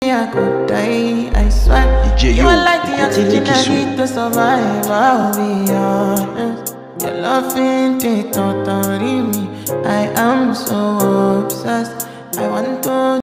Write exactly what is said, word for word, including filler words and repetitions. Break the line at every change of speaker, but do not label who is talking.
I could die, I swear. You are like the oxygen I need to survive, I'll be honest. Your love ain't it, totally me. I am so obsessed. I want to